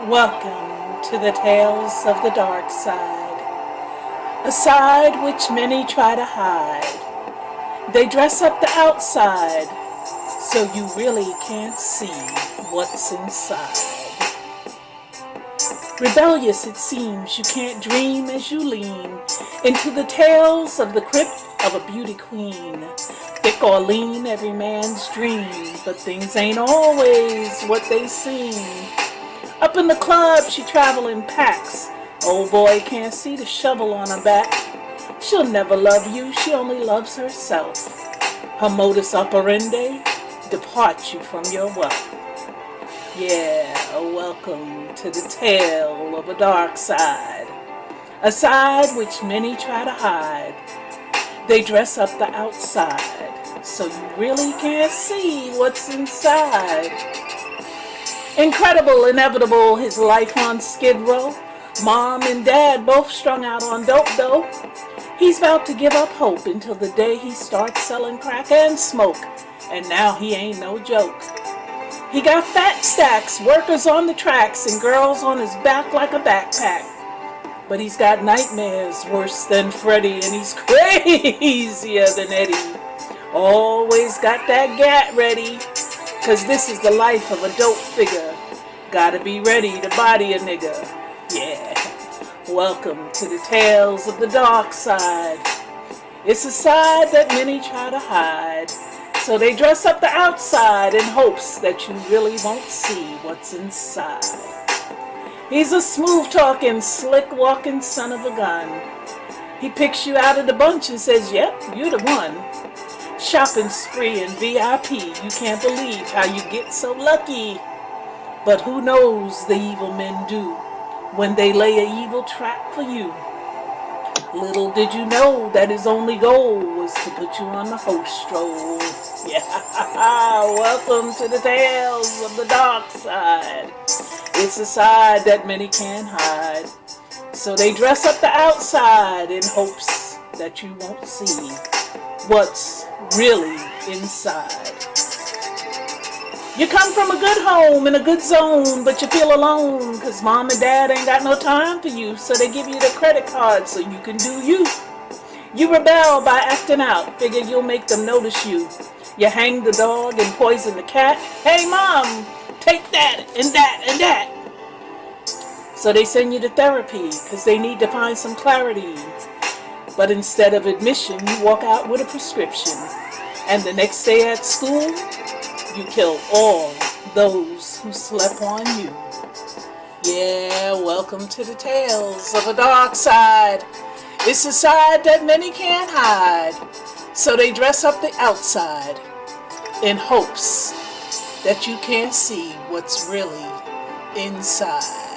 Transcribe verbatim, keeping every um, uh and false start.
Welcome to the tales of the dark side, a side which many try to hide. They dress up the outside, so you really can't see what's inside. Rebellious it seems, you can't dream as you lean into the tales of the crypt of a beauty queen. Thick or lean, every man's dream, but things ain't always what they seem. Up in the club, she travel in packs. Old boy can't see the shovel on her back. She'll never love you, she only loves herself. Her modus operandi, depart you from your wealth. Yeah, welcome to the tale of a dark side, a side which many try to hide. They dress up the outside, so you really can't see what's inside. Incredible, inevitable, his life on Skid Row. Mom and dad both strung out on dope though. He's about to give up hope until the day he starts selling crack and smoke. And now he ain't no joke. He got fat stacks, workers on the tracks, and girls on his back like a backpack. But he's got nightmares worse than Freddy, and he's crazier than Eddie. Always got that gat ready. Cause this is the life of a dope figure. Gotta be ready to body a nigga. Yeah. Welcome to the tales of the dark side. It's a side that many try to hide. So they dress up the outside in hopes that you really won't see what's inside. He's a smooth talking, slick walking son of a gun. He picks you out of the bunch and says, yep, you're the one. Shopping spree and V I P, you can't believe how you get so lucky. But who knows the evil men do when they lay an evil trap for you. Little did you know that his only goal was to put you on the host stroll. Yeah, welcome to the tales of the dark side. It's a side that many can't hide. So they dress up the outside in hopes that you won't see what's really inside. You come from a good home in a good zone, but you feel alone because mom and dad ain't got no time for you, so they give you the credit card so you can do you. You rebel by acting out, figure you'll make them notice you. You hang the dog and poison the cat. Hey mom, take that and that and that. So they send you to therapy because they need to find some clarity. But instead of admission, you walk out with a prescription. And the next day at school, you kill all those who slept on you. Yeah, welcome to the tales of a dark side. It's a side that many can't hide. So they dress up the outside in hopes that you can't see what's really inside.